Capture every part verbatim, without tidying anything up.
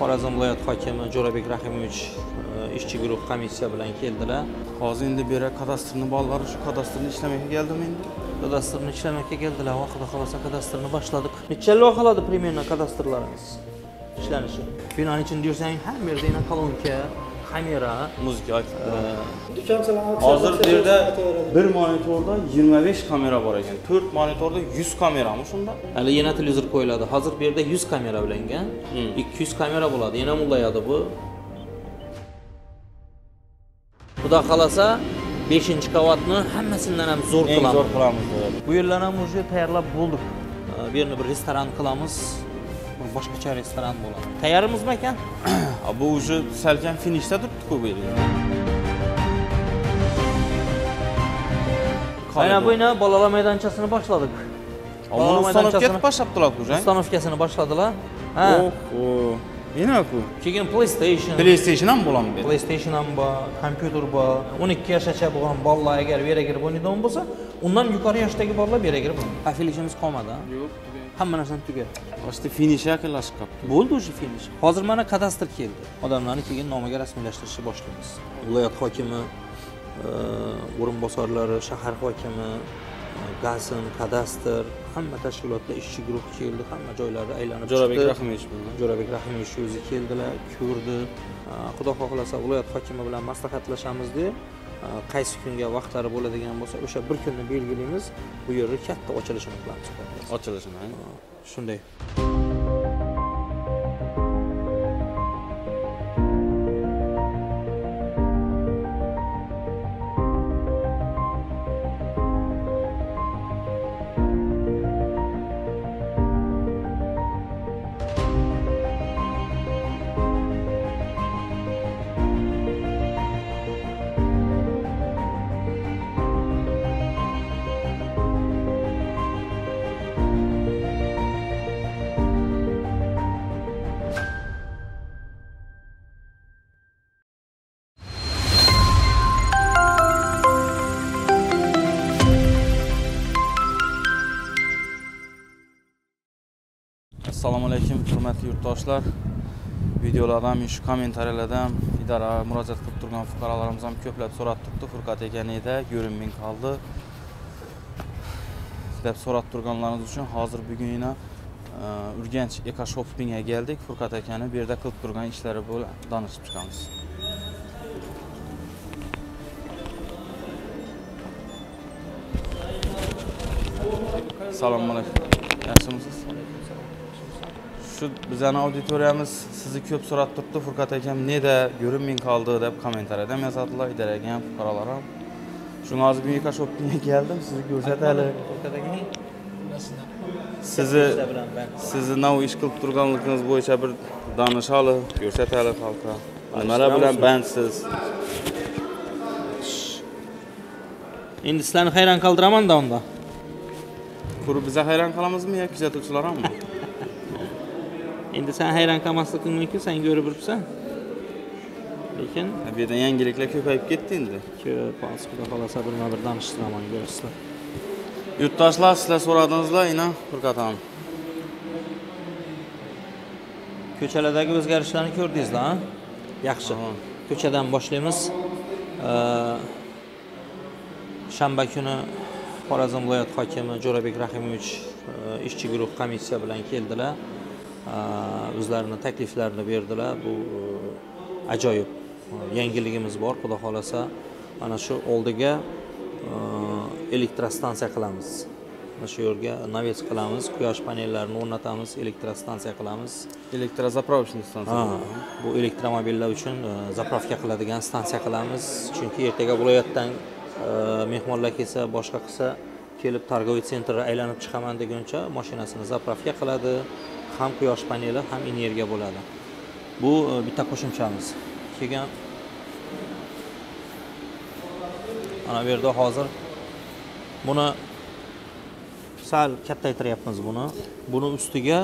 Xorazm viloyat hokimi Jo'rabek Rahimovich ishchi guruh komissiya bilan keldilar. Hozir endi bera kadastrni bolalar shu kadastrni ishlamaga keldimi endi? Kadastrni ishlamaga keldilar. Vaqtida xolasa kadastrni boshladik. Necha yil qoladi примерно kadastrlarimiz ishlanishi? Binoning ichida yursang, hamma yerda yana kolonka, kamera, muzika aytib turadi. Hozir bu yerda bir monitorda yigirma besh kamera bor ekan. to'rt monitorda yuz kamerami shunda? Hali yana televizor qo'yiladi. Hozir bu yerda yuz kamera bilangan, ikki yuz kamera bo'ladi. Yana mulayadi bu. Xudo xolasa beshinchi qavatni hammasidan ham zo'r qilamiz. Eng zo'r qilamiz. Bu yerlarni ham уже tayyorlab bo'ldik. Bu yerni bir restoran qilamiz. Boshqacha restoran bo'ladi. Tayyormizmi ekan? Bu уже salkam finishda turibdi-ku bu yerda. Mana bu yana bolalar maydonchasini boshladik. Bolalar maydonchasini boshlabdilar уже. Ustanovkasini boshladilar. Ha. Oh, Yine-ku. Keyin PlayStation. PlayStation ham bo'ladi bu. PlayStation ham bor, kompyuter bor. o'n ikki yoshgacha bo'lgan bolalar agar bu yerga kirib o'ynaydigan bo'lsa, undan yuqori yoshdagi bolalar bu yerga kirib o'ynaydi. Afilishimiz qolmadi. Yo'q, hamma narsani tugadi. Boshda finish yaqinlashib qoldi. Bo'ldi o'sha finish. Hozir mana kadastr keldi. Odamlarni keyin nomiga rasmiylashtirishni boshlaymiz. Viloyat hokimi, o'rinbosarlari, shahar hokimi, Gazin, kadastr, hamma tashkilotlar ishchi guruh keldi, hamma joylarda aylanib chiqdi. Jo'rabek Rahimovich bilan. Jo'rabek Rahimovich o'zi keldilar, ko'rdi. Xudo xohlasa viloyat hokimi bilan maslahatlashamiz-da. Qaysi kunga vaqtlari bo'ladigan bo'lsa, o'sha bir kunni belgilaymiz. Bu yerda katta ochilishini qilamiz. Ochilishini. Shunday. Assalomu alaykum, hurmatli yurtdoshlar. Videolardan, shu kommentariyalardan idora murojaat qilib turgan fuqarolarimiz ham ko'plab so'rab turibdi. Furqat ekanida yo'rinming qoldi deb so'rab turganlarimiz uchun hozir bugunina Urganch Eko Shoppingga keldik. Furqat akani bu yerda qilib turgan ishlari bilan danishib chiqamiz. Assalomu alaykum. Yaxshimisiz? Şu bizning auditoriyamiz sizni ko'p so'rab turibdi. Furqat akam neda yo'rinming qoldi deb kommentariyada yozadilar, idoraga ham, fuqarolar ham. Shunga hozir Eko Shoppingga keldim, sizni ko'rsatali. Furqat aka sizni sizni nav ish qilib turganligingiz bo'yicha bir danishali, ko'rsatali xalqqa. Nimalar bilan bandsiz? Endi sizlarni hayron qoldiraman-da unda. Ko'rib biza hayron qolamizmi yoki kuzatuvchilar hammi? Endi sen hayron qolmasliging mumkin, sen ko'rib turibsan. Lekin bu yerda yangiliklar ko'payib ketdi endi. Ko'p, Xudo xolasa birma-bir danishtiraman, ko'rasizlar. Yurtdoshlar, sizlar so'radingizlar, ina Furqat ham. Ko'chalardagi o'zgarishlarni ko'rdingizlar, ha? Yaxshi. Ko'chadan boshlaymiz. Shanba kuni Xorazm viloyat hokimi Jo'rabek Rahimovich ishchi guruh komissiya bilan keldilar. O'zlarining takliflarini berdilar. Bu ajoyib yangiligimiz bor. Xudo xolasa mana shu oldiga elektrostansiya qilamiz. Mana shu yerga naves qilamiz, quyosh panellarini o'rnatamiz, elektrostansiya qilamiz. Elektrozapravочный stansiya. Bu elektromobillar uchun zapravka qiladigan stansiya qilamiz. Chunki ertaga viloyatdan mehmonlar kelsa, boshqa qilsa, kelib торговый sentrga aylanib chiqaman deguncha mashinasini zapravka qiladi. Ham quyosh paneli, ham energiya bo'ladi. Bu bitta qo'shimchamiz. Keyin ana bu yerda hozir buni sal kattaytiryapmiz buni. Buni ustiga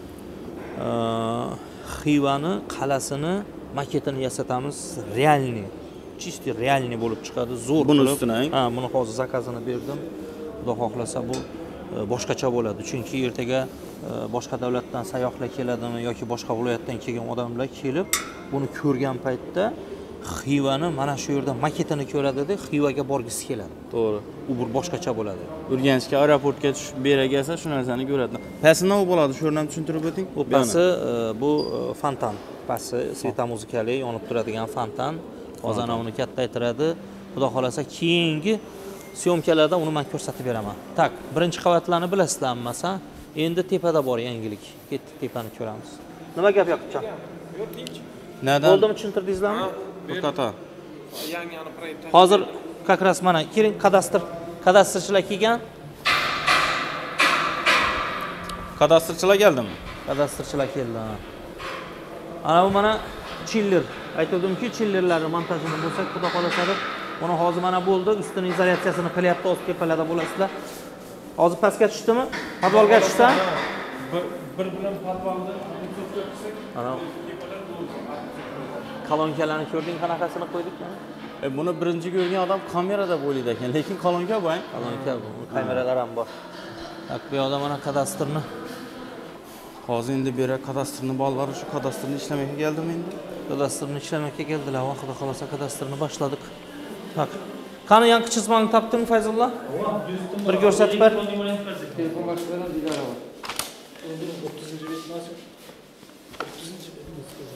Xivani qalasini maketini yasatamiz, realniy. Чисто realniy bo'lib chiqadi, zo'r buni ustuna. Ha, buni hozir zakazini berdim. Xudo xohlasa bu boshqacha bo'ladi. Chunki ertaga boshqa davlatdan sayyohlar keladimi yoki boshqa viloyatdan kelgan odamlar kelib, buni ko'rgan paytda Xivani mana shu yerda maketini ko'radida Xivaga borgisi keladi. To'g'ri. U bir boshqacha bo'ladi. Urganchga aeroportga tushib bera kelsa shu narsani ko'radi. Pasi nima bo'ladi? Shu yerdan tushuntirib o'ting. Bu pasi bu fontan. Pasi svetomuzikali yonib turadigan fontan. Hozir ana uni kattaytiradi. Xudo xolasa keyingi syomkalarda uni men ko'rsatib beraman. Tak, birinchi qavatlarni bilasizlar hammasi. Endi tepada bor yangilik. Ketdik tepani ko'ramiz. Nima gap yo'qcha? Yo'q, tinch. Nada? Bo'ldimi, tushuntirdingizlarmi? Furqata. Yangani proyekt. Hozir как раз mana keling kadastr kadastrchilar kelgan. Kadastrchilar keldimi? Kadastrchilar keldi. Ana bu mana chiller. Aytdim-ki, chillerlarni montajini bo'lsak, xudo xolasa deb, buni hozir mana bo'ldi, ustini izolyatsiyasini qilyapti, o'z tepalarda bo'lasizlar. Hozir pastga tushdimi? Podvalga tushsa? Bir bilan podvalda uzoqqa qilsak, ana kolonkalarni ko'rding, qanaqasini qo'ydik mana? E buni birinchi ko'rgan odam kamerada bo'laydi ekan, lekin kolonka bu, kolonka bu, kameralar ham bor. Tak, bu yoqda mana kadastrni. Hozir endi bera kadastrni bolalari shu kadastrni ishlamaya keldimi endi? Kadastrni ishlamaya keldilar, xudo xolasa kadastrni boshladik. Tak. Qani yangi chizmani topdingmi Fayzullo? Bir ko'rsatib ber. telefon boshqalardan digara bor. o'ttizinchi bet nasib. o'ttizinchi bet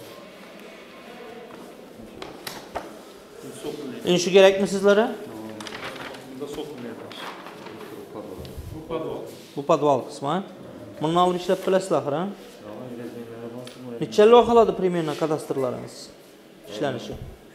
nasib. Endi shu kerakmi sizlarga? Bunda so'qilmayapti. Bu podval. Bu podval qismi. Buni olib ishlab bilasizlar, ha? Necha yil qoladi примерно kadastrlarimiz ishlanishi?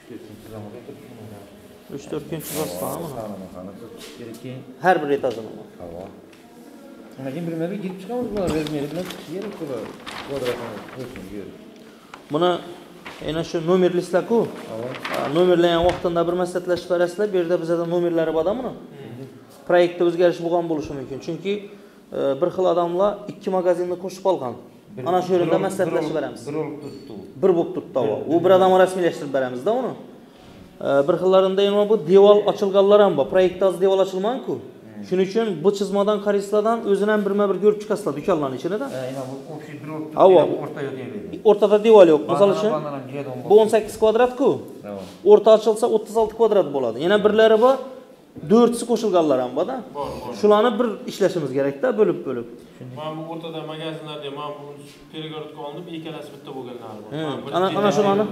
uch to'rt kunchi bosqami? Har bir etajini. Lekin bilmadim, girib chiqamiz bular razmeri bilan chiqish kerak bular. Kvadratni qo'yishim kerak. Buni ana shu nomer listlar-ku. Nomerlarni vaqtida bir maslahatlashib berasizlar. Bu yerda bizda nomerlari bor-da buni. Proyektda o'zgarish bo'lgan bo'lishi mumkin. Chunki bir xil odamlar ikki magazinni qo'shib olgan. Ana shu yerda maslahatlashib beramiz. Bir bo'lib turibdi. Bir bo'lib turibdi u. U bir odam rasmiylashtirib beramiz-da uni. Bir xillarida yana bu devor ochilganlar ham bor. Proyektda hozir devor ochilman-ku. Shuning uchun bu chizmadan qarislardan o'zini ham birma-bir ko'rib chiqasizlar do'konlarning ichida. Aynan bu o'xshi bir bo'lib o'rta yo'q. O'rtada devor yo'q. Misol uchun bu o'n sakkiz kvadrat-ku. O'rta ochilsa o'ttiz olti kvadrat bo'ladi. Yana birlari bor, to'rtisi qo'shilganlar ham bor-da. Shularni bir ishlashimiz kerak-da, bo'lib-bo'lib. Mana bu o'rtada magazinlarda mana bu перегородка olinib, ikkalasi bitta bo'lganlari bor. Ana ana shularni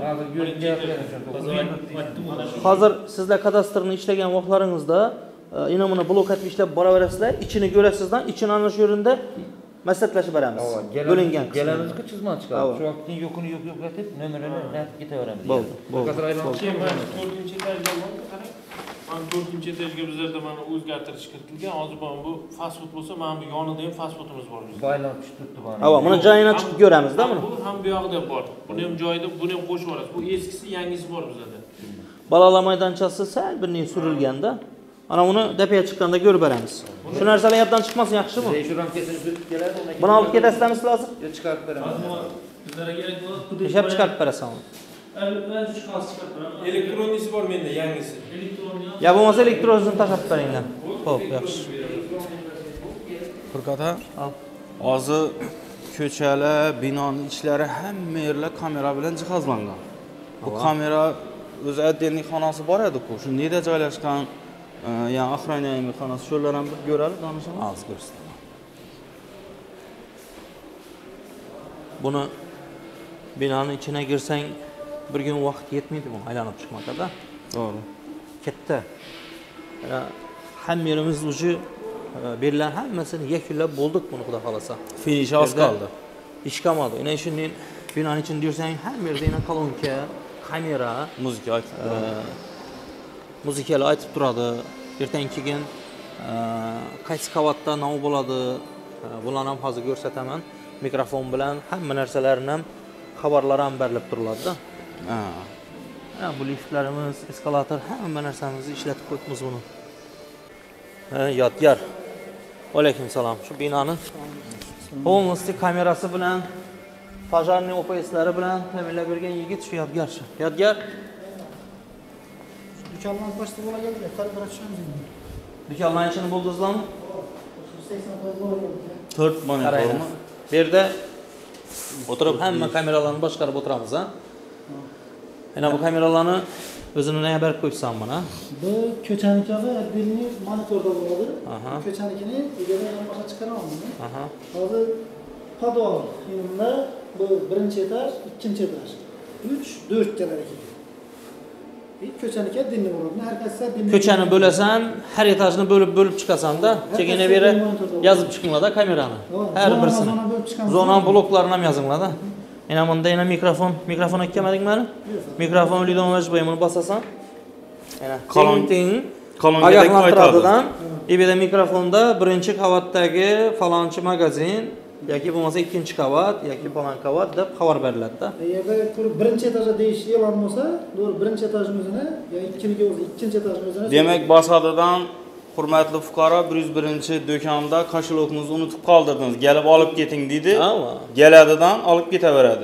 hozir sizlar kadastrni ishlagan vaqtlaringizda ina buni blok atib ishlab boraverasizlar, ichini ko'rasizdan, ichini ana shu yerda maslahatlashib beramiz. Bo'lingan. Gelamizga chizma chiqadi. Shu vaqtning yo'qini yo'q yo'q deb nomerini aytib ketaveramiz. Bo'ldi. Hozir to'rtinchi etajga borib qarang. Mana to'rtinchi etajga bizlarda mana o'zgartirish kiritilgan. Hozir bu fast food bo'lsa, mana bu yonida ham fast foodimiz bor bizda. Baylanib tushib turibdi buni. Ava, buni joyini chiqib ko'ramiz-da buni. Bu ham bu yoqda bor. Buni ham joyida, buni ham qo'shib olasiz. Bu eskisi, yangisi bor bizlarda. Balalar maydonchasi sal bir ne surilganda, ana uni dapiga chiqqanda ko'rib beramiz. Shu narsalar yoddan chiqmasin, yaxshimi? Shu ramkasini o'tib keladi, undan Buni olib ketasizlar hozir? Yo, chiqarib beraman. Bizlarga kerak bo'ladi. Ishab chiqarib berasan uni. Elektronisi bor menda, yangisi. Ya bo'lmasa elektronini tashlab beringlar. Xo'p, yaxshi. Furqata. Hozir ko'chalar, binoning ichlari hamma yerlar kamera bilan jihozlangan. Bu kamera o'z отдельный xonasi bor edi-ku. Shu nerda joylashgan, ya'ni охраняемый xonasi shular ham bir ko'ralik, danishamiz. Hozir ko'rsataman. Buni binoning ichiga girsang, bir kun vaqt yetmaydi bu aylanib chiqmakda. To'g'ri. Katta. Hamma yerimiz uji berlar hammasini yakunlab bo'ldik buni xudo xolasa. Finish oz qoldi. Ish qolmadi. Ana shunday binoning ichini yursang, hamma yerda yana kolonka, kamera, muzika aytib turadi. Muzikalar aytib turadi. Ertadan keyin qaysi qavatda nima bo'ladi, bularni ham hozir ko'rsataman. Mikrofon bilan hamma narsalarni ham xabarlar ham berilib turiladi-da. Ha. Ha, bu liftlarimiz, eskalator, hamma narsamizni ishlatib qo'yibmiz buni. Ha, yodgor. Alaykum salom. Shu binoni polностью kamerasi bilan, pojarniy O P S'lari bilan ta'minlab bergan yigit shu yodgor shu. Yodgor. Dükkandan başta bola geldi. Yukarı bırakacağım seni. Dükkandan içini buldunuzlarmı? to'rt monitormi? Bu yerda o'tirib hamma kameralarni boshqarib o'tiramiz, ha. Mana bu kameralarni o'zini nega berib qo'yibsan buni? Bu ko'chaniki отдельный monitorda bo'ladi. Aha. Ko'chanikini egadan boshqa chiqaraman. Aha. Hozir podval filmda bu birinchi etaj, ikkinchi etaj. uch, to'rt talar ekan. Ko'chaniki отдельный bo'ladi. Har qaysi отдельный. Ko'chani bo'lasan, har etajni bo'lib bo'lib chiqasan-da, chegina beri yozib chiqinglar-da kamerani. Har birisini. Zona bloklarini ham yozinglar-da. Mana bunda yana mikrofon, mikrofon aytmadingmi? Mikrofon Lidonovich bo'y buni bosasan. Mana kolonting oyoqlantiradidan, ibida mikrofonda birinchi qavatdagi falonchi magazin yoki bo'lmasa ikkinchi qavat yoki falon qavat deb xabar beriladi-da. Agar birinchi etajda deyish e'lon bo'lsa, to'g'ri birinchi etajning o'zini yo ikkinchi o'zi, ikkinchi etajning o'zini. Demak, Basadidan hurmatli fuqaro bir yuz birinchi do'konda koshelokimizni unutib qoldirdingiz. Kelib olib keting dedi. Keladidan olib ketaveradi.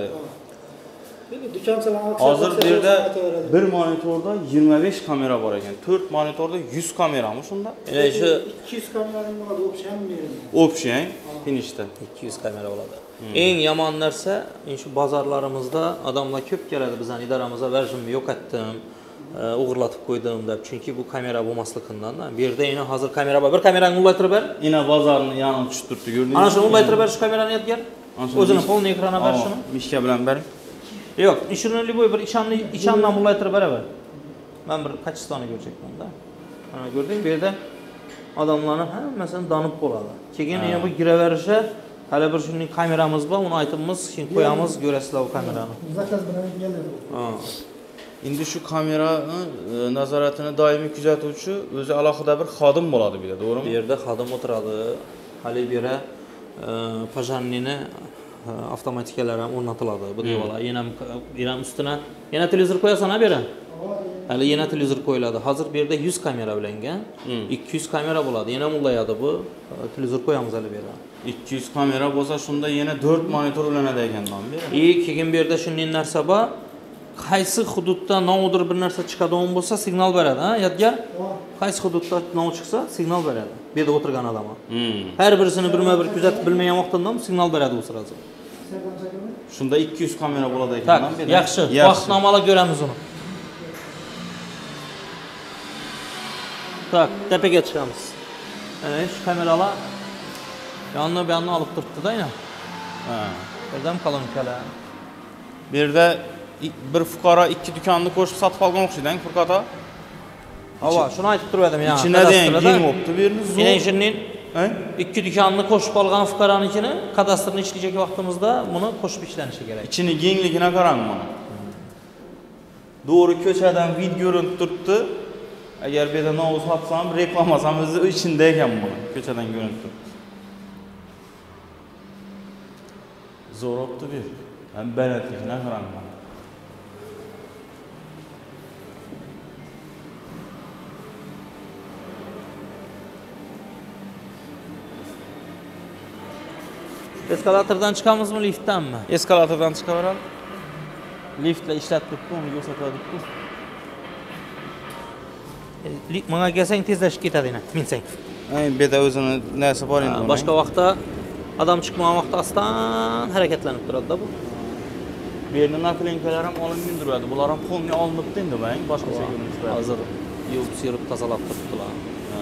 Hozir bu yerda bir monitorda yigirma besh kamera bor ekan. to'rt monitorda yuz kamerami shunda? Mana shu ikki yuz kameraning bo'ladi, opsiyon beradi. Opsiyon finishda ikki yuz kamera bo'ladi. Eng yomon narsa, shu bozorlarimizda odamlar ko'p keladi, bizning idoramizga versionni yo'qotdim, o'g'irlatib qo'ydim deb. Chunki bu kamera bo'lmasligidan. Bu yerda yana hozir kamera bor. Bir kamerani ulg'aytirib ber. Ina bozorni yanib tushib turibdi, ko'rdingizmi? Ana shuni ulg'aytirib ber shu kamerani yetgan. O'zini polni ekraniga ber shuni. Mishka bilan bering. Yo'q, ishini liboy bir ichanni ichandan ulg'aytirib beraver. Men bir kachistoni ko'rsatdim-da. Mana ko'rding, bu yerda odamlarning hammasini donib bo'ladi. Keyin yana bu giraverishi, hali bir shunday kameramiz bor, uni aytibmiz, keyin qo'yamiz, ko'rasizlar bu kamerani. Zakaz bilan keladi. Ha. Endi shu kamerani nazoratini doimiy kuzatuvchi o'zi alohida bir xodim bo'ladi bu yerda, to'g'rimi? Bu yerda xodim o'tiradi. Hali bu yerda pojarnini avtomatikalari ham o'rnatiladi. Bu devorlar yana yana ustiga yana televizor qo'yasan ha bu yerga. Hali yana televizor qo'yiladi. Hozir bu yerda yuz kamera bilangan, ikki yuz kamera bo'ladi. Yana ulayadi bu. Televizor qo'yamiz hali bu yerga. ikki yuz kamera bo'lsa, shunda yana to'rt monitor ulanadi ekan-da bu yerda. E, keyin bu yerda shunday narsa bor. Qaysi hududda nodir bir narsa chiqadigan bo'lsa, signal beradi, ha? Yodgar. Qaysi hududda nov chiqsa, signal beradi. Bu yerda o'tirgan odam. Har birisini birma-bir kuzatib bilmagan vaqtda ham signal beradi u sirasi. Shunda ikki yuz kamera bo'ladi ekan-da bu yerda. Yaxshi. Vaqtnomalar ko'ramiz uni. Tak, tepaga chiqamiz. Mana shu kameralar yonma-yonni olib turibdi-da yana. Ha. Birdan kolonkalar. Bu yerda bir fuqaro ikki do'konni qo'shib sotib olgan o'xshaydi-ku, Furqata. Hava, shuni aytib turdim ya. İçine deyin, keng bo'pti bu yerni zo'r. Yine shunning ikki do'konni qo'shib olgan fuqaronikini kadastrni ishlaydigan vaqtimizda buni qo'shib ishlanishi kerak. İçini kengligini qarang mana. Doğru ko'chadan vid ko'rinib turibdi. Agar bu yerda novuz sotsam, reklamasam o'zi ichida ekan bu. Ko'chadan ko'rinib turibdi. Zo'r bo'pti bu. Ham balandligini qarang mana. Eskalatordan chiqamizmi, liftdanmi? Eskalatordan chiqaveramiz. Liftla ishlatib turibdi, uni ko'rsatadi-ku. Menga kelsang tezlashib ketadi yana, minsang. Ay, bu yerda o'zini narsa bor endi. Boshqa vaqtda odam chiqmagan vaqtda astan harakatlanib turadi-da bu. Bu yerda naklenkalar ham olinib turadi. Bular ham polni olinibdi endi, bang, boshqacha ko'rinishda. Hozir yuvib sirib tozalab turibdilar. Ha.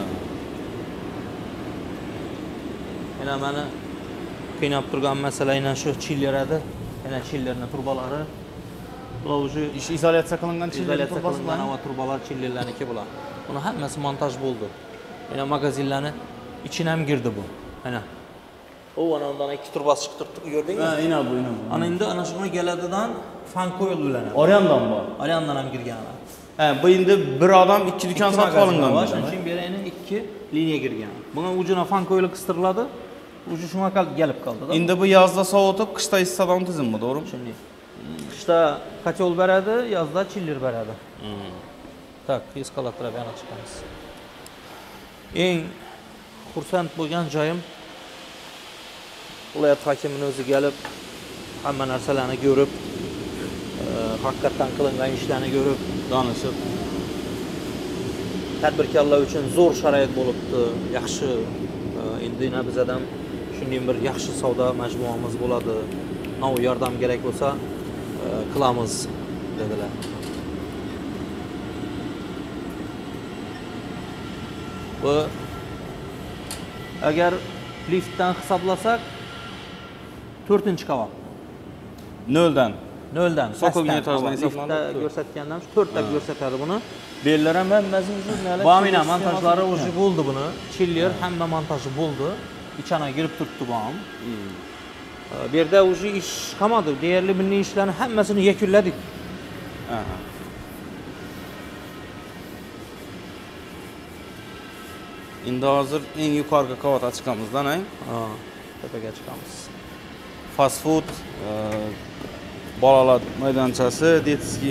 Yana mana qiynab turgan masala yana shu chilleradi. Yana chillerning turbalari. Bular o'sha ish izolyatsiya qilingan chiller turbalar, havo turbalar chillerlarniki bular. Buni hammasi montaj bo'ldi. Yana magazinlarni ichine ham girdi bu. Mana. O ana undan ikki turbasi chiqib turibdi, ko'rdingmi? Ha, ina bu, ina bu. Ana endi ana shuni galadidan fan qo'yiladi. Oryandan bor. Oryandan ham kirgan. Ha, bu endi bir odam ikki do'kon sotib olingan. Shuning uchun bu yerga ikki liniya kirgan. Bunga ujuna fan qo'yilib qistiriladi. Uju shunga kelib qoldi-da. Endi bu yozda sovutib, qishda issiqdan tizimmi, to'g'rimi? Shunday. Qishda kotel beradi, yozda chiller beradi. Tak, eskalator yana chiqamiz. Eng xursand bo'lgan joyim viloyat hokimining o'zi kelib, hamma narsalarni ko'rib, haqiqatan qilingan ishlarni ko'rib, danishib, tadbirkorlar uchun zo'r sharoit bo'libdi, yaxshi. Endi Endi bizadan shunday bir yaxshi savdo majmuamiz bo'ladi. Nav yordam kerak bo'lsa, qilamiz dedilar. Bu agar liftdan hisoblasak to'rtinchi qavat. noldan. noldan. Sokolgan etajdan liftda ko'rsatgandan to'rtta ko'rsatadi buni. Bellar ham hammasi uchun nima? Bamina montajlari уже bo'ldi buni. Chiller hamma montaji bo'ldi. İçana girib turibdi bu ham. Bu yerda уже ish qolmadi. Deyarli bunday ishlarni hammasini yakunladik. Aha. Endi hozir eng yuqorgi qavatga chiqamizdan, ay? Ha, tepaga chiqamiz. Fast food, bolalar maydonchasi, detskiy.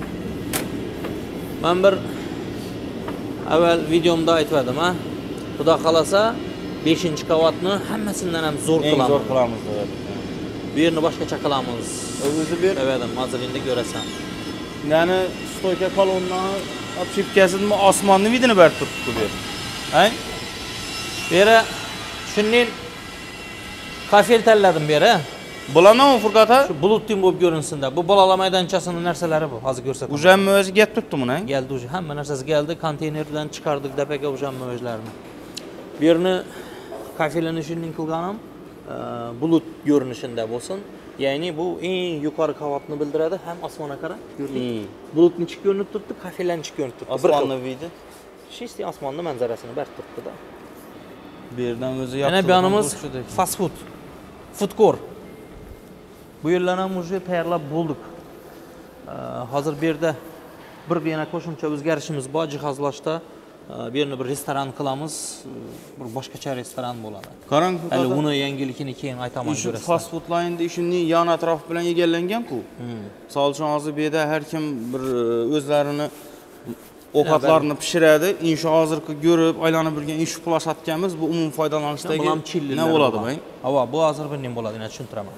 Men bir avval videomda aytdim, ha. Xudo xolasa beshinchi qavatni hammasidan ham zo'r Eng qilamiz. zo'r qilamiz dedi. Bu yerni boshqacha qilamiz. O'zi bir Evet, mazalingda ko'rasan. yani stoyka kolonlarni obshipkasini osmonni vidini berib turibdi bu yer. Ay? Bu yere shundan kafel tanladim bu yere. Bularni Furqat aka? Shu bulutli bo'lib ko'rinsin-da. Bu bolalar maydonchasining narsalari bu. Hozir ko'rsataman. Ujamni o'zi kelib turibdi buni. Geldi уже. Hamma narsasi geldi. Konteynerdan chiqardik dapaga ujamni o'zlarini. Bu yerni kafelini shunday qilganim, bulut ko'rinishida bo'lsin. Ya'ni bu eng yuqori qavatni bildiradi, ham osmonga qarab ko'rdik. Bulutni chiqib ko'rinib turibdi, kafelarni chiqib ko'rinib turibdi. Osmonni vidi. Shisti osmonni manzarasini berib turibdi-da. Bu yerdan o'zi Yana bu yonimiz fast food. Food court. Bu yerlarni ham уже tayyorlab bo'ldik. Hozir bu yerda bir yana qo'shimcha o'zgarishimiz bor jihozlashda. Bu yerni bir restoran qilamiz, bir boshqacha restoran bo'ladi. Qarang, hali uni yangilikini keyin aytaman ko'rasiz. Fast food layinda ishning yon atrof bilan egallangan-ku. Misol uchun hozir bu yerda har kim bir o'zlarini ovqatlarni pishiradi. Insho hozirgi ko'rib, aylanib yurgan ish plashatganmiz, bu umum foydalanishdagi nima bo'ladi, bay? Havo, bu hozir bir nim bo'ladi, yana tushuntiraman.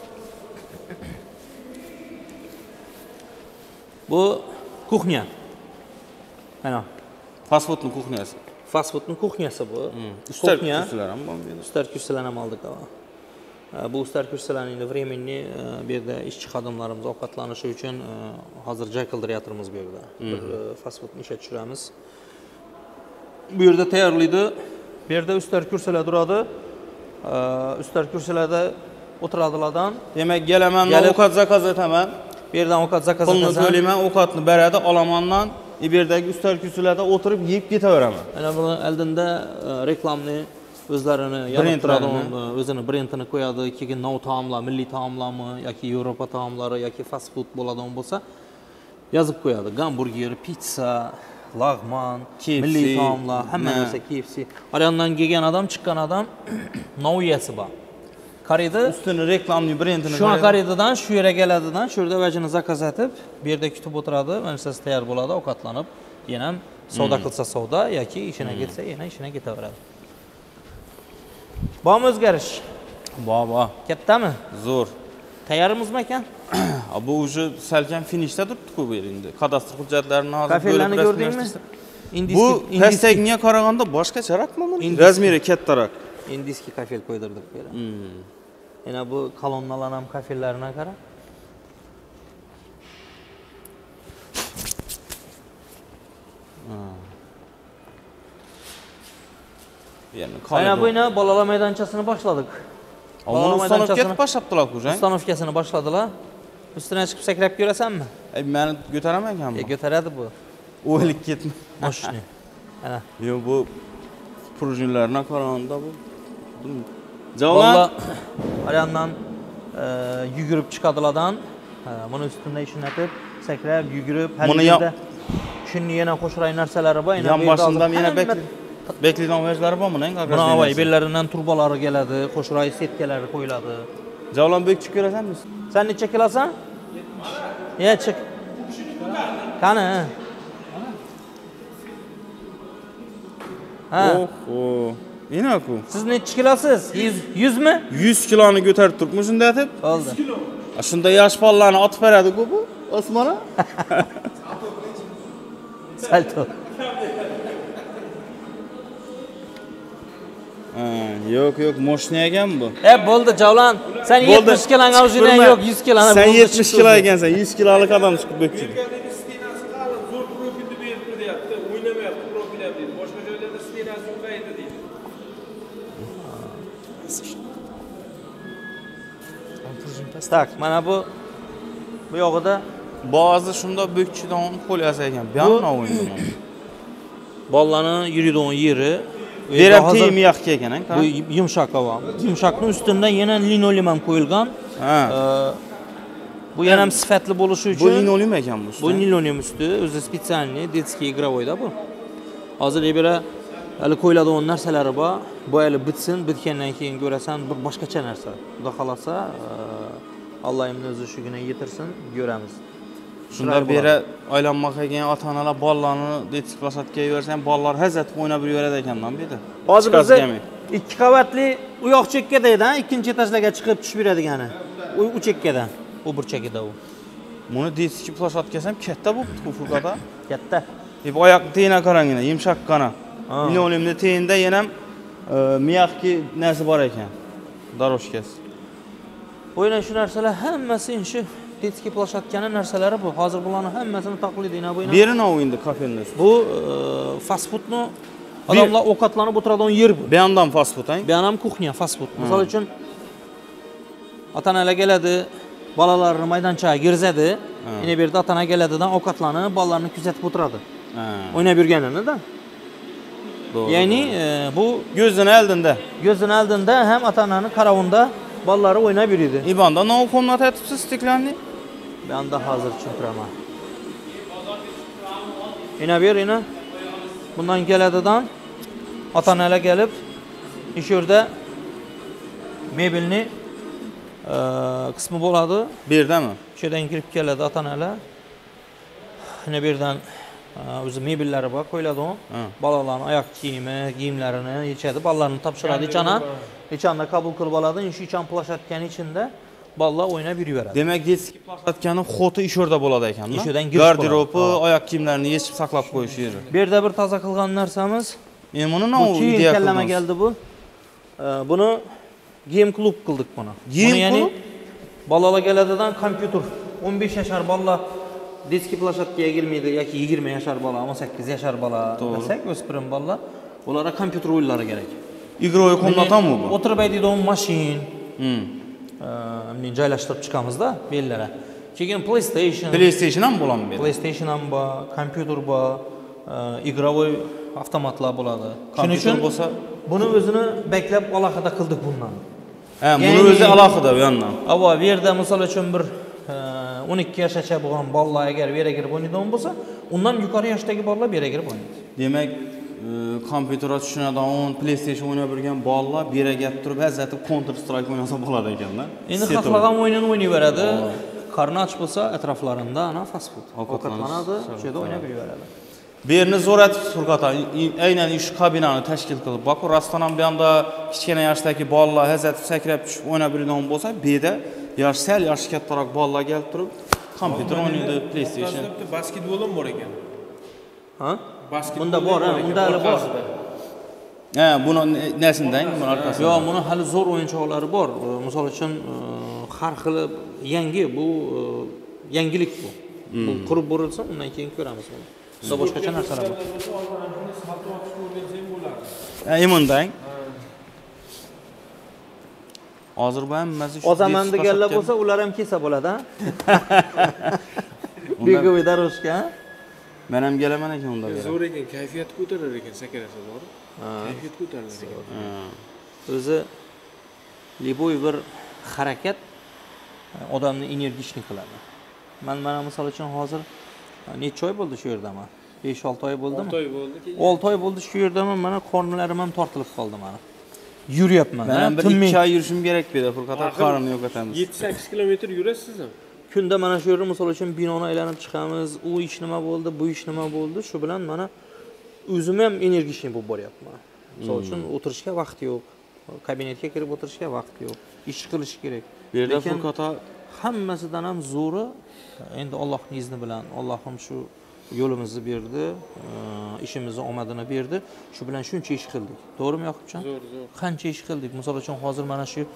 Bu kuxnya. Mana Fast foodning kuxnyasi. Fast foodning kuxnyasi bu. Ustar kursilar ham bor bu yerda. Ustar kursilar ham oldik. Bu ustar kursilarning временni bu yerda ishchi xodimlarimiz ovqatlanishi uchun hozir joy qildiryapmiz bu yerda. Bir fast foodni ishga tushiramiz. Bu yerda tayyorlaydi. Bu yerda ustar kursilar turadi. Ustar kursilarda o'tiradilardan. Demak, kelaman, ovqat zakaz etaman. Bu yerdan ovqat zakaz etaman. Pulni to'layman, ovqatni beradi, olamandan bu yerdagi ustar kursilarda o'tirib yeb ketaveraman. Mana buni oldinda reklamni o'zlarini yanib turadi, o'zini brendini qo'yadi, keyin nov taomlar, milliy taomlarmi yoki Yevropa taomlari yoki fast food bo'ladigan bo'lsa, yozib qo'yadi. Gamburger, pizza, lag'mon, milliy taomlar, hamma narsa K F C. Oryandan kelgan odam, chiqqan odam nov yeyasi bor. Qaraydi, ustini reklamni brendini shu qaridadan shu yerga keladidan, shu yerda vajini zakaz etib, bu yerda kutib o'tiradi, narsasi tayyor bo'ladi, ovqatlanib, yana savdo qilsa savdo yoki ishina ketsa, yana ishina ketaveradi. Bormi o'zgarish? Bor, bor. Kattami? Zo'r. Tayyormizmi ekan? Bu уже salkam finishda turibdi-ku bu yer endi. Kadastr hujjatlarini hozir kafelarni ko'rdingmi? Bu pastdagiga qaraganda boshqacharoqmi buni? Razmeri kattaroq. Indiski kafel qo'ydirdik bu yerga. Yana bu kolonnalar ham kafellarına qara. Yani Ana bu yine bolalar maydonchasini boshladik. Bolalar maydonchasini boshlabdilar ku, jang. Ustanovkasini boshladilar. Üstüne chiqib sakrab ko'rasanmi? Ey, meni ko'taraman ekanmi? E, ko'taradi bu. O'lik ketma. Moshni. Ana. Yo, bu prujinlarni qaraganda bu Valla arayandan yugurib chiqadilardan, buni ustida ishlatib, sakrab, yugurib, har yerda shunni yana qo'shray narsalari bor. Yan boshimdan yana beklidan versiyalari bormi? Buni avay bellaridan turbalari keladi, qo'shray setkalari qo'yiladi. Javlon bek chiqib ko'rasanmi? Sen necha kilosan? Ye, chiq. Qani? Ha. Oh, inaku. Siz necha kilosiz? yuz mi? yuz kiloni ko'tarib turibmi shunda deb? Bo'ldi. Shunda yosh bolalarni otib beradi-ku bu Osmona. Salto. Ha, yo'q, yo'q, moshina ekan bu. E bo'ldi, Javlan. Sen yetmish kiloga o'zingdan yo'q, yuz kiloni. Sen yetmish kilo ekansan, yuz kilolik odam chiqib bekdi. Stenasi qalin, zo'r profilni berib deyapti. O'ynamayapti profil ham deydi. Boshqa joylarda stenasi yo'qaydi deydi. Tak, mana bu bu yog'ida Ba'zi shunda bekchidan qo'lyasi ekan. Bu ham o'yinda. bolalarni yuridigan yeri Berab teyim yaxki ekan, bu yumshoq havo. Yumshoqning ustidan yana linoleum ham qo'yilgan. Ha. Bu yana ham sifatli bo'lishi Bu uchun linoleum ekan bu. bu linoleum usti o'zi spesialniy детский игровойda bu. Hozir bera hali qo'yiladigan narsalari bor. Bu hali bitsin, bitgandan keyin ko'rasan bir boshqacha narsa. Xudo xolasa, Allohning o'zi shu kuni yetirsin, ko'ramiz. Shunda bera aylanmoq ekan ota-onalar bolalarni детский площадкаga yuborsam, bolalar hazatib o'ynab yuraveradi ekanman bu yerda. Hozir biz ikki qavatli u yoq chekkada, ikkinchi etajlarga chiqib tushib yuradigani. U u chekkadan, u burchagida u. Buni детский площадкasi ham katta bo'libdi bu Furqada. Katta. Deb oyoq teyina qarangina, yumshoqqina. Linoleumda teyinda yana ham miyaqki narsa bor ekan. Daroshkasi. O'yna shu narsalar hammasi shu детский площадкаning narsalari bu. Hozir bularni hammasini taqlidina bo'yna. Berin o'yinda kafening. Bu fast foodni odamlar ovqatlanib o'tiradigan yer bu. Bu ham fast food, ha? Bu ham kuxnya, fast food. Misol uchun ota-onalar keladi, bolalarni maydonchaga kirzadi. Yana bu yerda ota-ona keladidan ovqatlanib, bolalarni kuzatib o'tiradi. O'ynab yurganini-da. Ya'ni bu gözün oldinda. Gözün oldinda ham ota-onaning qarovunda bolalar o'ynab yuradi. İbanda ne komnat etibsiz stiklanni? Ben de hazır tushuntiraman. Ina ber, ina. Bundan keladidan ota-onalar kelib, ish yerda mebelni qismi bo'ladi. Bu yerdami? Shu yerdan kirib keladi ota-onalar. Ina bu yerdan o'zi mebellari bor, qo'yiladi. Bolalarning oyoq kiyimi, kiyimlarini yechadi, bolalarni topshiradi ichana. İçanda kabul qilib oladi, shu ichan plashatkaning ichida bolalar o'ynab yuraveradi. Demak, детский plashatkaning xoti ish yerda bo'ladi ekan-da. Ish yerdan girish garderobi, oyoq kiyimlarini yechib saqlab qo'yish yeri. Bu yerda bir toza qilgan narsamiz. Men buni nima ideya qildim? Keldi bu. Buni game klub qildik buni. Buni ya'ni bolalar keladidan kompyuter o'n besh yashar bolalar детский plashatkaga girmaydi yoki yigirma yashar bola, o'n sakkiz yashar bola desak, o'spirin bolalar, ularga kompyuter o'yinlari kerak. Игровой комнатami bu? O'tirib aytadigan mashin. Hmm. Eee, joylashtirib chiqamiz-da bellara. Keyin PlayStation. PlayStation ham bo'ladimi bu? PlayStation ham bor, kompyuter bor, игровой avtomatlar bo'ladi. Shuning uchun bo'lsa, buni o'zini baklab alohida qildik bundan. Ha, buni o'zi alohida bu yandan. Avo, bu yerda misol uchun bir o'n ikki yoshgacha bo'lgan bolalar agar bu yerga kirib o'ynaydigan bo'lsa, undan yuqori yoshdagi bolalar bu yerga kirib o'ynaydi. Demak, kompyuterga tushunadigan, PlayStation o'ynab yurgan bolalar bu yerga kelib turib, hazatib Counter Strike o'ynasa bo'ladi ekan-da. Endi xohlagan o'yinini o'ynayveradi. Qarni och bo'lsa, atroflarida ana fast food ovqatlanadi, shu yerda o'ynab yuraveradi. Bu yerni zo'rat Furqata, aynan shu kabinani tashkil qilib, Baku restoran bu yerda kichkina yoshdagi bolalar hazatib sakrab tushib o'ynab yuradigan bo'lsa, bu yerda yosh sal yoshi kattaroq bolalar kelib turib, kompyuter o'ynaydi, PlayStation. Basketbol ham bor ekan. Ha? Bunda bor, ha, unda hali bor. Ha, buni nasindan, buni orqasida. Yo'q, buni hali zo'r o'yinchoqlari bor. Misol uchun har xil yangi bu yangilik bu. Bu qurib borilsa, undan keyin ko'ramiz buni. Bunda boshqacha narsalar bor. Ha, imundang. Hozir bu hammasi shu. Ozaman deganlar bo'lsa, ular ham kelsa bo'ladi, ha? Begoviy daroshka. Men ham kelaman ekan unda. Zo'r ekan, kayfiyat ko'tarar ekan, sakrasa bor. Kayfiyat ko'tarilar ekan. O'zi liboy bir harakat odamni energichni qiladi. Men mana misol uchun hozir necha oy bo'ldi shu yerdaman? besh olti oy bo'ldimi? olti oy bo'ldi. olti oy bo'ldi shu yerdaman, mana qornlarim ham tortilib qoldi mana. Yuryapman. Men ham bir ikki oy yurishim kerak bu yerda, Furqata qorinni yo'qotamiz. yetti sakkiz kilometr yurasiz ham. Kunda mana shu yerda misol uchun binoni aylanib chiqamiz. U ish nima bo'ldi, bu ish nima bo'ldi? Shu bilan mana o'zim ham energichni bo'lib boryapman. Misol uchun o'tirishga vaqt yo'q. Kabinetga kirib o'tirishga vaqt yo'q. Ish qilish kerak. Bu yerda Furqata hammasidan ham zo'ri endi Allohning izni bilan, Allohim shu yo'limizni berdi, ishimizni omadini berdi. Shu bilan shuncha ish qildik. To'g'rimi, Yoqubjon? Zo'r, zo'r. Qancha ish qildik. Misol uchun hozir mana shu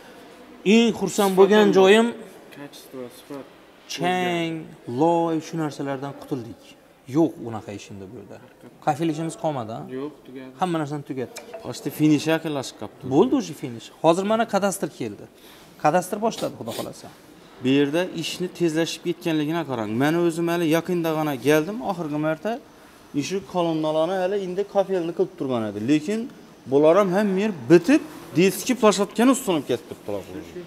eng xursand bo'lgan joyim Kачество, sifat. chang, loy shu narsalardan qutuldik. Yo'q unaqa ish endi bu yerda. Kafilligimiz qolmadi, ha? Yo'q, tugadi. Hamma narsani tugatdik. Почти finish yaqinlashib qolibdi. Bo'ldi o'sha finish. Hozir mana kadastr keldi. Kadastr boshladi, xudo xolasa. Bu yerda ishni tezlashib ketganligini qarang. Men o'zim hali yaqindagina keldim, oxirgi marta shu kolonnalarni hali endi kafelni qilib turgan edi. Lekin bular ham hamma yer bitib, diski plashatkani ustunib ketdi bular.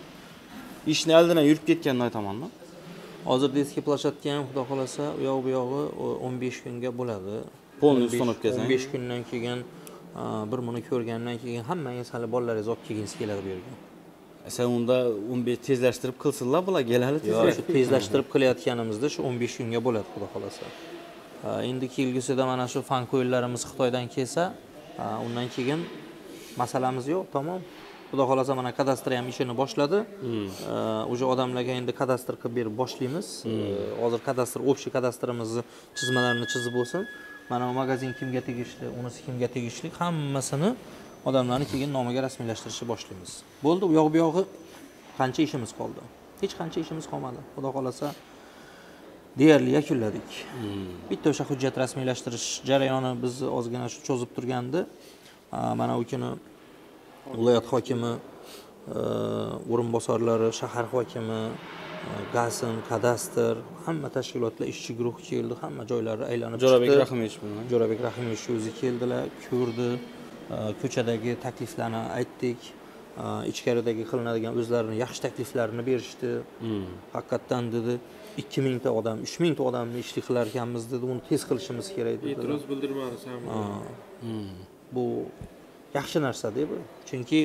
Ishni aldidan yurib ketganini aytaman-da. Hozir diski plashatka ham xudo xolasa u yoq bu yog'i o'n besh kunga bo'ladi. Polni ustunib ketsa. o'n besh kundan keyin bir buni ko'rgandan keyin hammangiz hali bolalaringiz olib kelgingiz keladi bu yerga. Sen unda o'n besh tezlashtirib qilsinlar, bular keladi Yo'q, shu tezlashtirib qilayotganimizda shu o'n besh kunga bo'ladi, xudo xolasa. Endi kelgusida mana shu fan ko'yinlarimiz Xitoydan kelsa, undan keyin masalamiz yo'q, tamom. Xudo xolasa mana kadastr ham ishini boshladi. O'sha odamlarga endi kadastr qilib berib boshlaymiz. Hozir kadastr, общий kadastrimizni chizmalarini chizib bo'lsin. Mana bu magazin kimga tegishli, unisi kimga tegishli, hammasini odamlarni keyin nomiga rasmiylashtirishni boshlaymiz. Bo'ldi, u yoq bu yog'i qancha ishimiz qoldi? Hech qancha ishimiz qolmadi. Xudo xolasa deyarli yakunladik. Bitta o'sha hujjat rasmiylashtirish jarayoni bizni ozgina shu cho'zib turgandi. Mana u kuni viloyat hokimi, o'rinbosarlari, shahar hokimi, Gazim, kadastr, hamma tashkilotlar ishchi guruh keldi, hamma joylarni aylanib chiqdi. Jo'rabek Rahimovich bilan. Jo'rabek Rahimovich o'zi keldilar, ko'rdi, ko'chadagi takliflarni aytdik, ichkaridagi qilinadigan o'zlarining yaxshi takliflarini berishdi. Haqiqatan dedi, ikki ming ta odam, uch ming ta odamni ishli qilar ekanmiz dedi, uni tez qilishimiz kerak dedi. E'tiroz bildirmadi ham. Bu yaxshi narsa-da bu. Chunki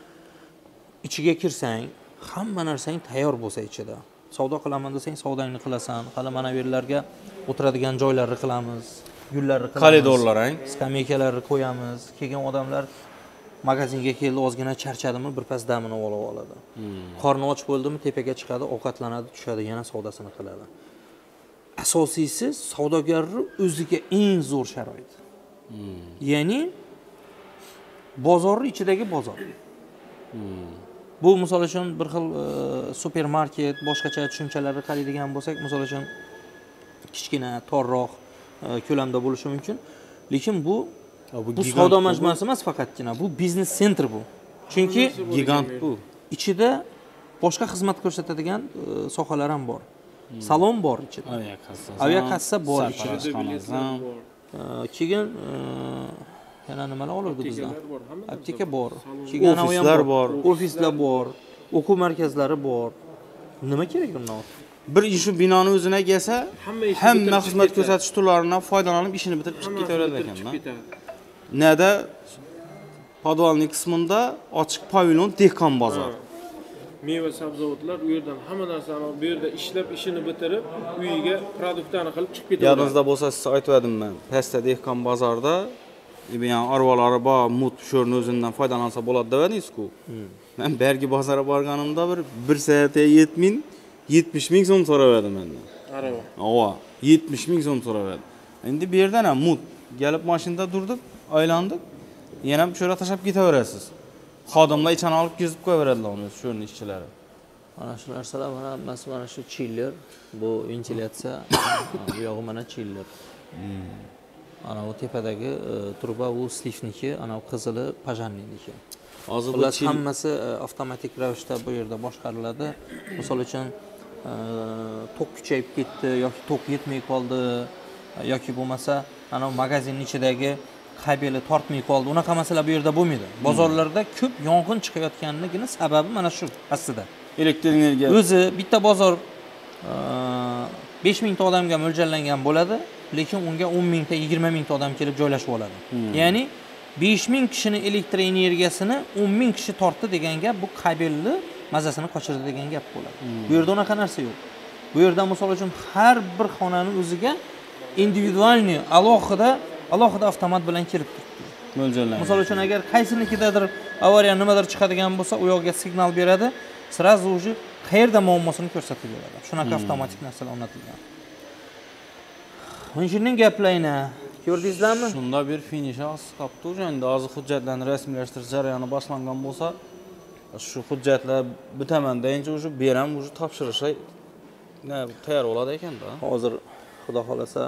ichiga kirsang, hamma narsang tayyor bo'lsa ichida. Savdo qilaman desang, savdangni qilasan. Hali mana bu yerlarga o'tiradigan joylarni qilamiz, gullarni qilamiz. Koridorlar, ha? Skameykalarni qo'yamiz. Kelgan odamlar magazinga keldi, ozgina charchadimi, birpas damini olib oladi. Qorni och bo'ldimi, tepaga chiqadi, ovqatlanadi, tushadi, yana savdosini qiladi. Asosiysi savdogarning o'ziga eng zo'r sharoit. Ya'ni bozorning ichidagi bozor. Bu misol uchun bir xil supermarket, boshqacha tushunchalarni qaraydigan bo'lsak, misol uchun kichkina, torroq ko'lamda bo'lishi mumkin. Lekin bu bu savdo majmuasi emas faqatgina, bu biznes sentr bu. Chunki Gigant bu. Ichida boshqa xizmat ko'rsatadigan sohalar ham bor. Salon bor ichida. Aviakassa. Aviakassa bor ichida. ichida. Keyin yana nimalar oladi bizdan? Apteka bor. Keyin ofislar bor. Ofislar bor. O'quv markazlari bor. Nima kerak undan? Bir shu binoni o'zine kelsa, hamma xizmat ko'rsatish turlaridan foydalanib ishini bitirib chiqib ketaveradi ekan. Nada podvalniy qismida ochiq pavilyon dehqon bozor. Meva sabzavotlar u yerdan hamma narsani bu yerda ishlab ishini bitirib, uyiga produktlarni qilib chiqib ketadi. Yadingizda bo'lsa, siz aytvadim men. Pastda dehqon bozorda yani arvalari bor, mut sho'rni o'zidan foydalansa bo'ladi demadingiz-ku. Men bergi bozorga borganimda bir bir soatga yetti ming yetmish ming so'm so'raverdi mendan. Arava. Ova, yetmish ming so'm so'raverdi. Endi bu yerdan ham mut kelib mashinada durdik, aylandik. Yana bu yo'ra tashab ketaverasiz. Xodimlar ichani olib kezib qo'yaveradilar uni sho'rni ishchilari. Mana shu narsalar mana hammasi mana shu chiller, bu ventilyatsiya, bu yog'i mana chiller. Ana bu tepadagi turba u slifniki, ana bu qizili pajanniniki. Hozir bu Bular hammasi avtomatik ravishda bu yerda boshqariladi. Misol uchun tok kuchayib ketdi yoki tok yetmay qoldi yoki bo'lmasa ana magazinning ichidagi kabeli tortmay qoldi. Unaqa masala bu yerda bo'lmaydi. Bozorlarda ko'p yong'in chiqayotganligini sababi mana shu aslida. Elektr energiya. O'zi bitta bozor besh ming ta odamga mo'ljallangan bo'ladi, lekin unga o'n ming ta, yigirma ming ta odam kelib joylashib oladi. Ya'ni besh ming kishini elektr energiyasini o'n ming kishi tortdi degan gap, bu kabelni mazasini qochirdi degan gap bo'ladi. Bu yerda unaqa narsa yo'q. Bu yerda misol uchun har bir xonaning o'ziga individualniy alohida alohida avtomat bilan kelib turibdi. Mo'ljallangan. Misol uchun agar qaysinikidadir avariya nimadir chiqadigan bo'lsa, u yoqqa signal beradi, sразу уже qayerda muammosini ko'rsatib beradi. Shunaqa avtomatik narsalar o'rnatilgan. Injirning gaplayni ko'rdingizlarmi? Shunda bir finishga asıl qapti. Endi hozir hujjatlarni rasmiylashtirish jarayoni boshlangan bo'lsa, shu hujjatlar bitaman deyincha уже beram уже topshirishga ne tayyor bo'ladi ekan-da. Hozir xudo xolasa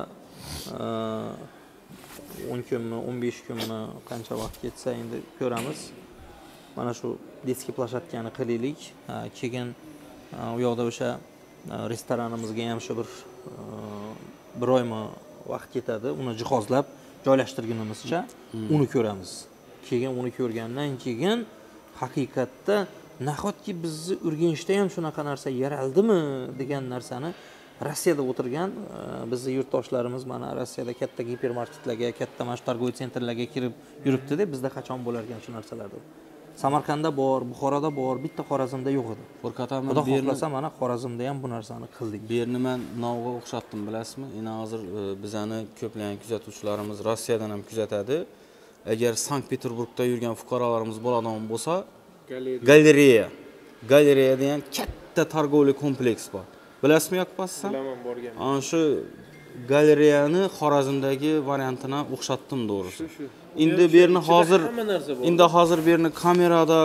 o'n kunmi, o'n besh kunmi qancha vaqt ketsa endi ko'ramiz. Mana shu diski plashatkani qilaylik. Keyin u yoqda o'sha restoranimizga ham shu bir bir oymi vaqt ketadi. Uni jihozlab joylashtirganimizcha uni ko'ramiz. Keyin uni ko'rgandan keyin haqiqatda nahotki bizni Urganchda ham shunaqa narsa yaraldimi degan narsani Rossiyada o'tirgan bizni yurtdoshlarimiz mana Rossiyada katta gipermarketlarga, katta mana shu торговый sentrlarga kirib yuribdi-da, bizda qachon bo'lar ekan shu narsalar deb. Samarqandda bor, Buxoroda bor, bitta Xorazmda yo'q edi. Furqataman Xudo xohlasa mana Xorazmda ham bu narsani qildik. Bu yerni men Novga o'xshatdim, bilasizmi? Endi hozir bizani ko'plagan kuzatuvchilarimiz Rossiyadan ham kuzatadi. Agar Sankt-Peterburgda yurgan fuqarolarimiz bo'ladigan bo'lsa, galereya. Galereya degan katta торговый kompleks bor. Bilasizmi yoki bilmasam? Bilaman, borganman. Ana shu galereyani Xorazmdagi variantini o'xshatdim to'g'risi. Endi bu yerni hozir endi hozir bu yerni kamerada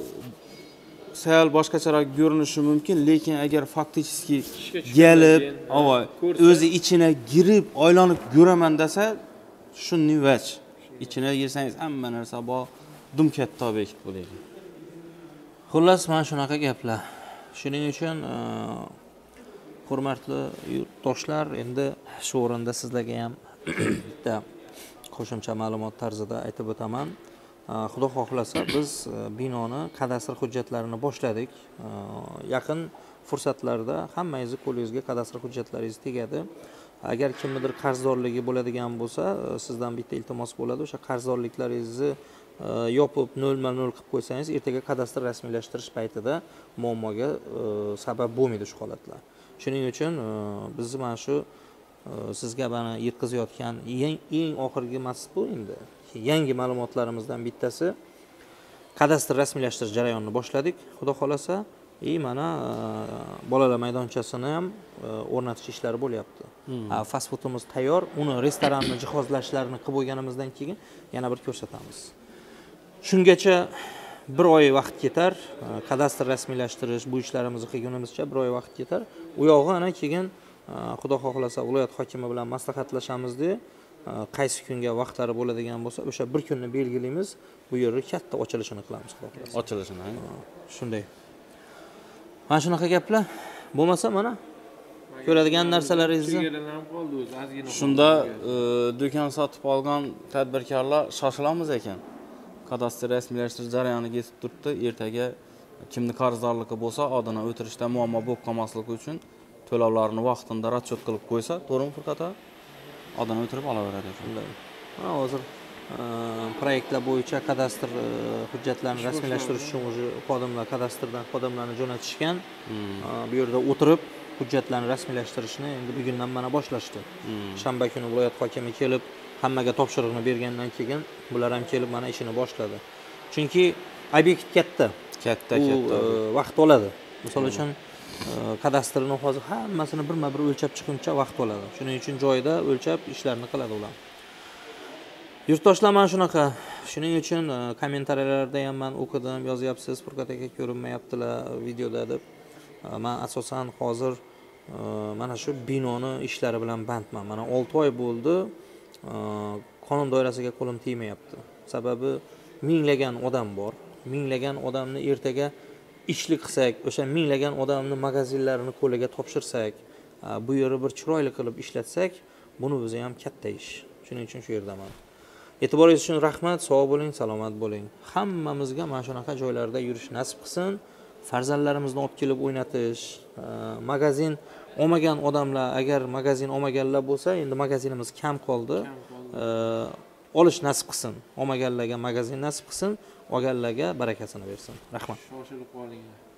sal boshqacharoq ko'rinishi mumkin, lekin agar faktiski kelib, avoy, o'zi ichine girib, aylanib ko'raman desa, shunning vaj. Ichine girsangiz hamma narsa bor, dum katta obyekt bo'ladi. Xullas, mana shunaqa gaplar. Shuning uchun hurmatli yurtdoshlar, endi shu o'rinda sizlarga ham bitta qo'shimcha ma'lumot tarzida aytib o'taman. Xudo xohlasa biz binoni kadastr hujjatlarini boshladik. Yaqin fursatlarda hammangizni qo'lingizga kadastr hujjatlaringiz tegadi. Agar kimnidir qarzdorligi bo'ladigan bo'lsa, sizdan bitta iltimos bo'ladi. O'sha qarzdorliklaringizni yopib nolma nol qilib qo'ysangiz, ertaga kadastr rasmiylashtirish paytida muammoga sabab bo'lmaydi shu holatlar. Shuning uchun biz mana shu sizga bana yetkazayotgan eng eng oxirgi mas'ul bu endi. Yangi ma'lumotlarimizdan bittasi kadastr rasmiylashtirish jarayonini boshladik. Xudo xolasa, e mana bolalar maydonchasini ham o'rnatish ishlari bo'lyapti. Fast foodimiz tayyor. Uni restoranni jihozlashlarini qilib bo'lganimizdan keyin yana bir ko'rsatamiz. Shungacha bir oy vaqt ketar. Kadastr rasmiylashtirish bu ishlarimizni qilgunimizcha bir oy vaqt ketar. U yog'i ana keyin Xudo xohlasa viloyat hokimi bilan maslahatlashamiz-da, qaysi kunga vaqtlari bo'ladigan bo'lsa, o'sha bir kunni belgilaymiz. Bu yerni katta ochilishini qilamiz, xudo xohlasa. Ochilishini. Shunday. Mana shunaqa gaplar. Bo'lmasa mana ko'radigan narsalaringizni shunda do'kon sotib olgan tadbirkorlar shoshilamiz ekan. Kadastr rasmiylashtirish jarayoniga yetib turibdi. Ertaga kimni qarzdorligi bo'lsa, odini o'tirishda muammo bo'lib qolmasligi uchun to'lovlarni vaqtida расчет qilib qo'ysa, to'g'rimi Furqata? Odini o'tirib olaveradi shunday. Ha, hozir proyektlar bo'yicha kadastr hujjatlarini rasmiylashtirish uchun o'zi xodimlar kadastrdan xodimlarni jo'natishgan. Bu yerda o'tirib hujjatlarni rasmiylashtirishni endi bugundan mana boshlashdi. Shanba kuni viloyat hokimi kelib, hammaga topshiriqni bergandan keyin bular ham kelib mana ishini boshladi. Chunki obyekt katta, katta katta vaqt oladi. Misol uchun kadastrni hozir hammasini birma-bir o'lchab chiquncha vaqt oladi. Shuning uchun joyida o'lchab ishlarni qiladi ular. Yurtdoshlar mana shunaqa. Shuning uchun kommentariyalarda ham men o'qidim, yozyapsiz, Furqat aka ko'rinmayaptilar videoda deb. Men asosan hozir mana shu binoni ishlari bilan bandman. Mana olti oy bo'ldi. Qonun doirasiga qo'lim tegmayapti. Sababi minglagan odam bor. Minglagan odamni ertaga ishlik qilsak, o'sha minglagan odamni magazinlarini qo'liga topshirsak, bu yerni bir chiroyli qilib ishlatsak, buni o'zi ham katta ish. Shuning uchun shu yerdaman. E'tiboringiz uchun rahmat, sog' bo'ling, salomat bo'ling. Hammamizga mana shunaqa joylarda yurish nasib qilsin. Farzandlarimizni olib kelib o'ynatish, magazin olmagan odamlar, agar magazin olmaganlar bo'lsa, endi magazinimiz kam qoldi. Olish nasib qilsin. Olmaganlarga magazin nasib qilsin, olganlarga barakasini bersin. Rahmat. Shoshilib qoling.